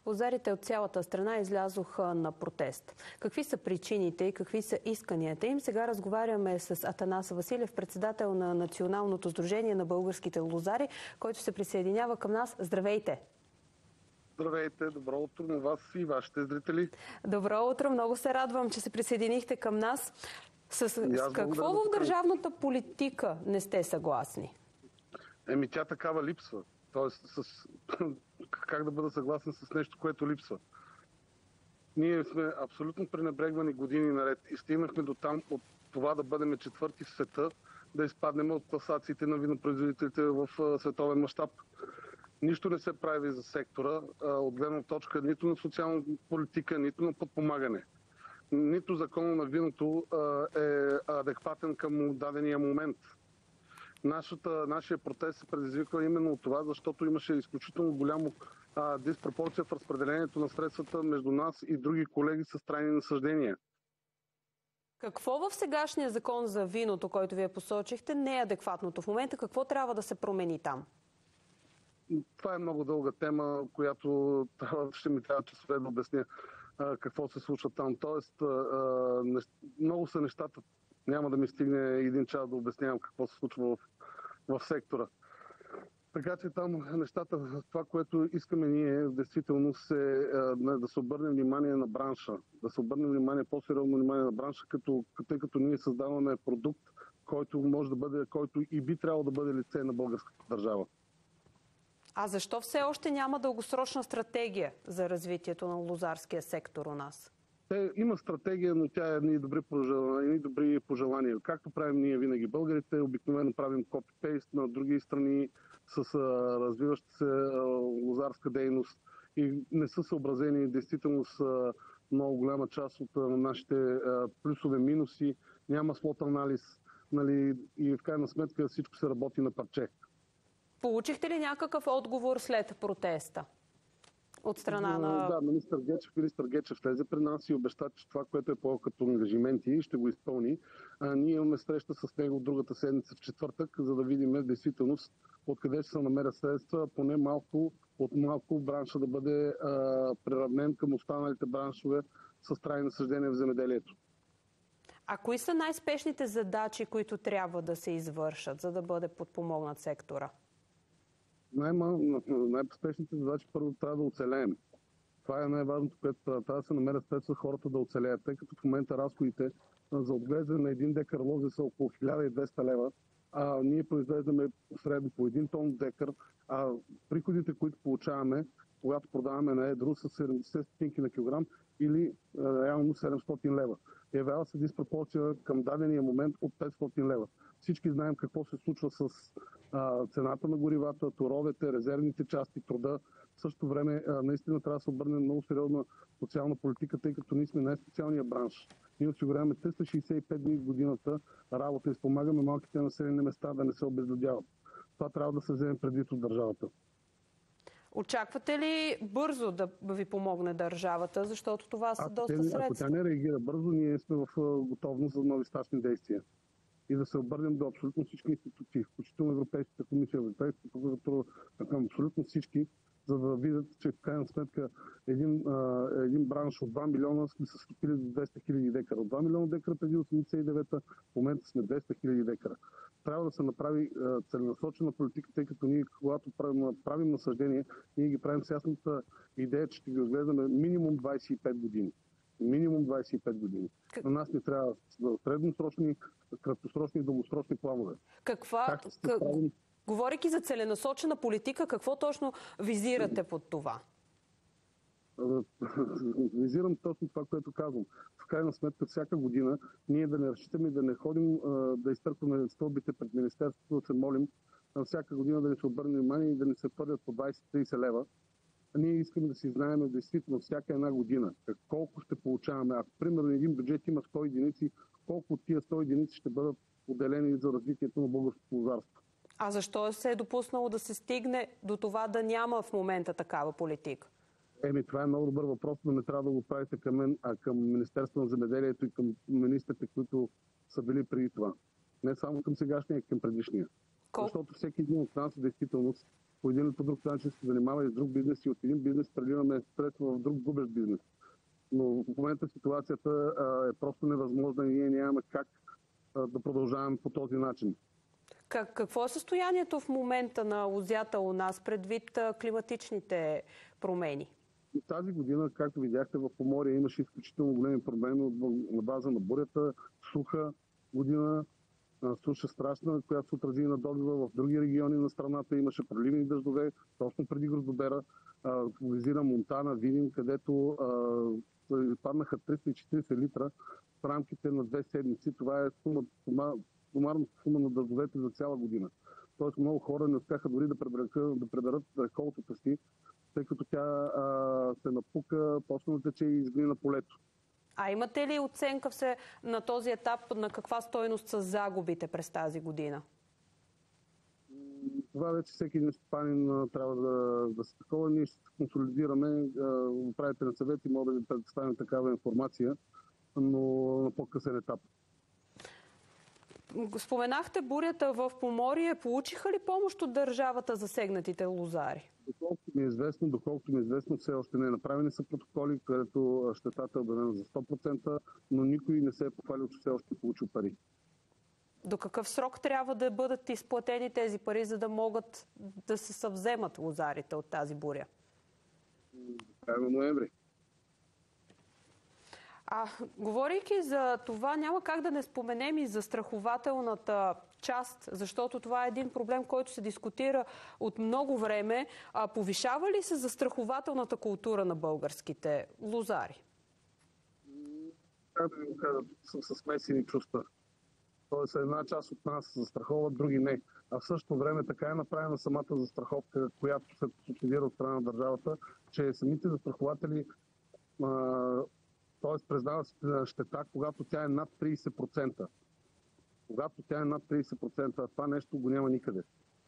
Лозарите от цялата страна излязоха на протест. Какви са причините и какви са исканията им? Сега разговаряме с Атанас Василев, председател на Националното сдружение на българските лозари, който се присъединява към нас. Здравейте! Здравейте! Добро утро на вас и вашите зрители. Добро утро! Много се радвам, че се присъединихте към нас. С какво в държавната политика не сте съгласни? Тя такава липсва. Тоест, как да бъда съгласен с нещо, което липсва? Ние сме абсолютно пренебрегвани години наред и стигнахме до там от това да бъдем четвърти в света, да изпаднем от класациите на винопроизводителите в световен мащаб. Нищо не се прави за сектора от гледна точка нито на социална политика, нито на подпомагане. Нито закона на виното е адекватен към дадения момент. Нашия протест се предизвиква именно от това, защото имаше изключително голямо диспропорция в разпределението на средствата между нас и други колеги с трайни насъждения. Какво в сегашния закон за виното, който вие посочихте, не е адекватното в момента? Какво трябва да се промени там? Това е много дълга тема, която ще ми трябва часове да обясня какво се случва там. Тоест, много са нещата. Няма да ми стигне един час да обяснявам какво се случва в сектора. Така че там нещата, това, което искаме ние, в действителност е да се обърне внимание на бранша. Да се обърне внимание, по-сериозно внимание на бранша, тъй като ние създаваме продукт, който може да бъде, който и би трябвало да бъде лице на българската държава. А защо все още няма дългосрочна стратегия за развитието на лозарския сектор у нас? Има стратегия, но тя е едни добри пожелания. Както правим ние винаги българите, обикновено правим копи-пейст на други страни с развиваща се лозарска дейност и не са съобразени действително с много голяма част от нашите плюсове, минуси. Няма слот анализ, нали, и в крайна сметка всичко се работи на парче. Получихте ли някакъв отговор след протеста от страна на... Да, министър Гечев влезе при нас и обеща, че това, което е по като ангажименти, ще го изпълни. Ние имаме среща с него другата седмица в четвъртък, за да видим в действителност откъде ще се намерят средства, поне малко бранша да бъде приравнен към останалите браншове с трайни насъждения в земеделието. А кои са най-спешните задачи, които трябва да се извършат, за да бъде подпомогнат сектора? Най-спешните задачи първо трябва да оцелеем. Това е най-важното, което трябва да се намерят средства хората да оцелеят, тъй като в момента разходите за отглеждане на един декар лози са около 1200 лева, а ние произвеждаме средно по 1 тон декар, а приходите, които получаваме, когато продаваме на едро, са 70 стотинки на килограм или реално 700 лева. Явява се диспропорция към дадения момент от 500 лева. Всички знаем какво се случва с цената на горивата, торовете, резервните части, труда. В същото време наистина трябва да се обърне много сериозна социална политика, тъй като ние сме най-специалния бранш. Ние осигуряваме 365 дни в годината работа и спомагаме малките населени места да не се обезлюдяват. Това трябва да се вземе предвид от държавата. Очаквате ли бързо да ви помогне държавата, защото това са доста средства? Ако тя не реагира бързо, ние сме в готовност за нови щатни действия. И да се обърнем до абсолютно всички институции, включително Европейската комисия, Европейската прокуратура, към абсолютно всички, за да видят, че в крайна сметка един бранш от 2 милиона сме се стопили до 200 хиляди декара. От 2 милиона декара преди 89-та, в момента сме 200 хиляди декара. Трябва да се направи целенасочена политика, тъй като ние, когато правим насъждения, ние ги правим с ясната идея, че ще ги отгледаме минимум 25 години. Минимум 25 години. На нас не трябва средносрочни, краткосрочни и дългосрочни планове. Говорейки за целенасочена политика, какво точно визирате под това? Визирам точно това, което казвам. В крайна сметка, всяка година ние да не разчитаме, да не ходим да изтъркваме стълбите пред министерството, да се молим всяка година да ни се обърне внимание и да ни се първят по 20-30 лева. Ние искаме да си знаем действително всяка една година колко ще получаваме. Ако примерно един бюджет има 100 единици, колко от тия 100 единици ще бъдат отделени за развитието на българското лозарство. А защо се е допуснало да се стигне до това да няма в момента такава политика? Това е много добър въпрос, но не трябва да го правите към мен, а към Министерството на земеделието и към министрите, които са били преди това. Не само към сегашния, а към предишния. Защото всеки един от нас, действително, по един или по друг начин се занимава и с друг бизнес и от един бизнес преливаме средства в друг губещ бизнес. Но в момента ситуацията е просто невъзможна и ние нямаме как да продължаваме по този начин. Какво е състоянието в момента на лозята у нас предвид климатичните промени? И тази година, както видяхте, в Поморие имаше изключително големи проблеми на база на бурята, суха година, суша страшна, която се отрази на добива в други региони на страната. Имаше проливни дъждове, точно преди Гроздобера. Визира Монтана, Видин, където паднаха 340 литра в рамките на 2 седмици. Това е сумарната сума на дъждовете за цяла година. Тоест много хора не успяха дори да преберат реколтата си, тъй като тя се напука, почна да тече и изгни на полето. А имате ли оценка на този етап на каква стойност са загубите през тази година? Това вече всеки един стопанин трябва да се такова. Ние ще се консолидираме, управителен съвет и мога да ви предоставим такава информация, но на по-късен етап. Споменахте бурята в Поморие. Получиха ли помощ от държавата засегнатите лозари? Доколкото ми е известно, все още не е направени са протоколи, където щетата е обявена за 100%, но никой не се е похвалил, че все още е получил пари. До какъв срок трябва да бъдат изплатени тези пари, за да могат да се съвземат лозарите от тази буря? Края на ноември. Говорейки за това, няма как да не споменем и застрахователната част, защото това е един проблем, който се дискутира от много време. Повишава ли се застрахователната култура на българските лозари? Как да ви го кажа, съм със смесени чувства. Тоест една част от нас се застраховат, други не. А в същото време така е направена самата застраховка, която се субсидира от страна на държавата, че самите застрахователи признават щета, когато тя е над 30%. Когато тя е над 30%, това нещо го няма никъде.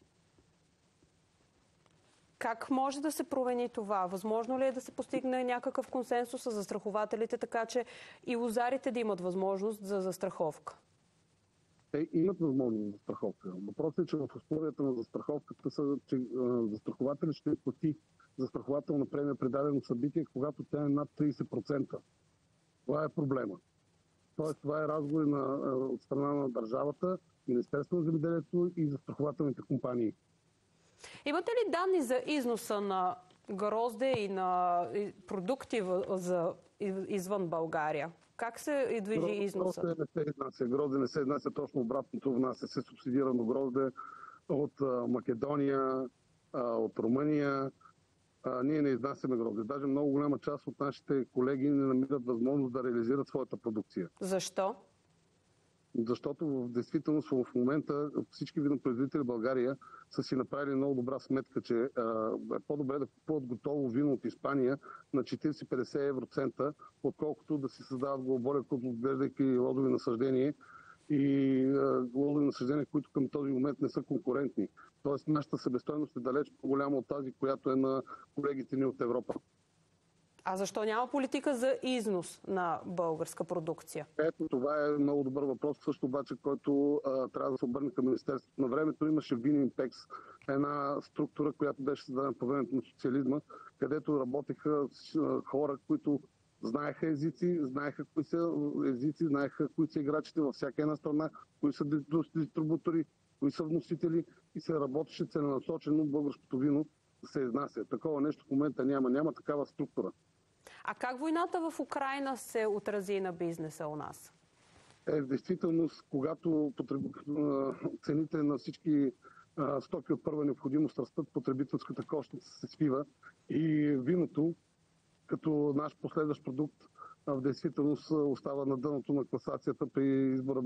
Как може да се промени това? Възможно ли е да се постигне някакъв консенсус с застрахователите, така че и лозарите да имат възможност за застраховка? Те имат възможност за застраховка. Въпросът е, че в условията на застраховката са, че застрахователят ще плати застрахователна премия при дадено събитие, когато тя е над 30%. Това е проблема. Тоест, това е разговор от страна на държавата, Министерството на земеделието и застрахователните компании. Имате ли данни за износа на грозде и на продукти извън България? Как се движи износът? Грозде не се изнася, точно обратното. Внася се субсидирано грозде от Македония, от Румъния. Ние не изнасяме грозде. Даже много голяма част от нашите колеги не намират възможност да реализират своята продукция. Защо? Защото в действителност в момента всички винопроизводители в България са си направили много добра сметка, че е по-добре да купуват готово вино от Испания на 40-50 евроцента, отколкото да си създават глоболя, отглеждайки лозови насъждения и лозови насъждения, които към този момент не са конкурентни. Тоест нашата себестойност е далеч по-голяма от тази, която е на колегите ни от Европа. А защо няма политика за износ на българска продукция? Ето, това е много добър въпрос, също обаче, който трябва да се обърне към Министерството. На времето имаше Вининпекс, една структура, която беше създадена по времето на социализма, където работеха хора, които знаеха езици, знаеха кои са езици, знаеха кои са играчите във всяка една страна, кои са дистрибутори, кои са вносители и се работеше целенасочено българското вино да се изнася. Такова нещо в момента няма. Няма такава структура. А как войната в Украйна се отрази на бизнеса у нас? В действителност, когато цените на всички стоки от първа необходимост растат, потребителската кошница се свива и виното, като наш последващ продукт, в действителност остава на дъното на класацията при избора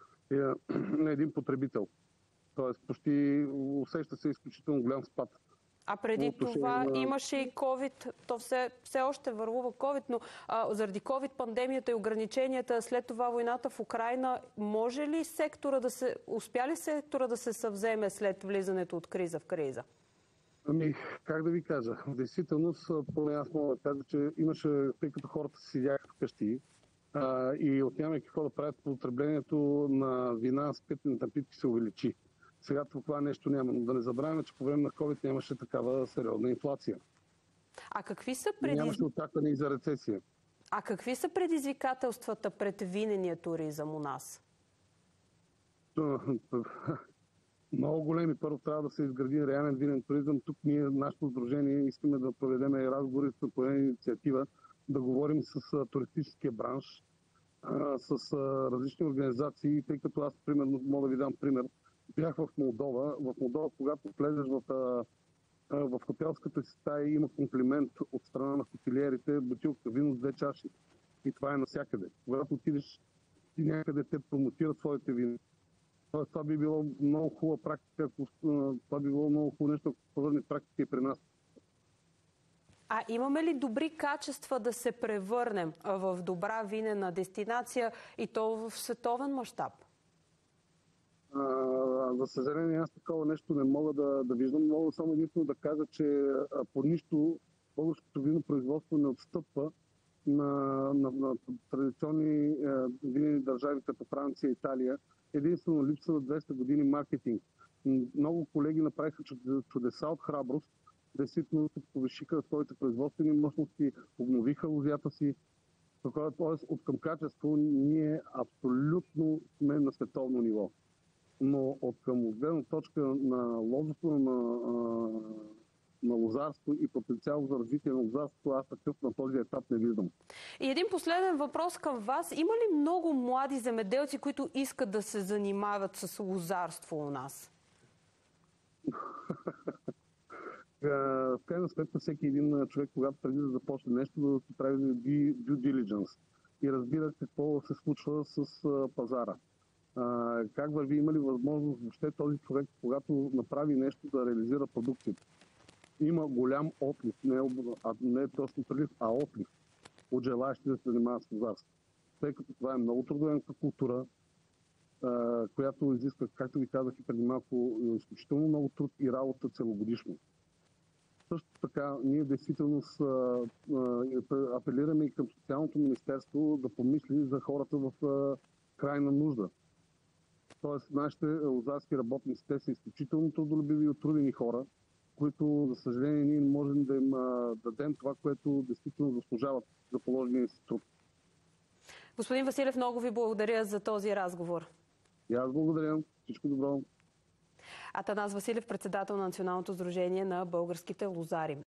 на един потребител. Тоест, почти усеща се изключително голям спад. А преди това имаше и COVID, то все още върлува COVID, но заради COVID, пандемията и ограниченията, след това войната в Украйна, успя ли сектора да се съвземе след влизането от криза в криза? Как да ви кажа? В действителност, поне аз мога да кажа, че имаше, тъй като хората си седяха вкъщи и отнямайки какво да правят, потреблението на вина, спиртни напитки се увеличи. Сега това нещо няма. Но да не забравяме, че по време на COVID нямаше такава сериозна инфлация. А какви са Нямаше очакване и за рецесия. А какви са предизвикателствата пред винения туризъм у нас? Много големи. Първо трябва да се изгради реален винен туризъм. Тук ние, нашето сдружение, искаме да проведем разговори с инициатива, да говорим с туристическия бранш, с различни организации, тъй като аз, примерно, мога да ви дам пример. Бях в Молдова. В Молдова, когато влезеш в хотелската си стая, има комплимент от страна на хотелиерите, бутилка вино с 2 чаши. И това е навсякъде. Когато отидеш и някъде те промотират своите вина. Това би било много хубава практика, това би било много хубаво нещо, ако повърне практика и при нас. А имаме ли добри качества да се превърнем в добра винена дестинация и то в световен мащаб? За съжаление, аз такова нещо не мога да виждам. Мога само единствено да кажа, че по нищо българското винопроизводство не отстъпва на традиционни винени държави като Франция и Италия. Единствено липса на 200 години маркетинг. Много колеги направиха чудеса от храброст. Действително повишиха своите производствени мощности, обновиха лозята си. Тоест, от към качество ние абсолютно сме на световно ниво. Но от към гледна точка на лозото, на лозарство и потенциал за развитие на лозарство, аз такъв на този етап не виждам. И един последен въпрос към вас. Има ли много млади земеделци, които искат да се занимават с лозарство у нас? В крайна сметка всеки един човек, когато преди да започне нещо, да се прави due diligence и разбира какво се случва с пазара. Как върви, има ли възможност въобще този човек, когато направи нещо, да реализира продукцията. Има голям отлив, не точно прилив, а отлив от желаящи да се занимават с лозарство. Тъй като това е много трудоемка култура, която изисква, както ви казах и преди малко, изключително много труд и работа целогодишно. Също така, ние действително апелираме и към Социалното министерство да помисли за хората в крайна нужда. Тоест, нашите лозарски работници, те са изключително трудолюбиви и отрудени хора, които, за съжаление, ние не можем да им дадем това, което действително заслужават за положения си труд. Господин Василев, много ви благодаря за този разговор. И аз благодаря. Всичко добро. Атанас Василев, председател на Националното сдружение на българските лозари.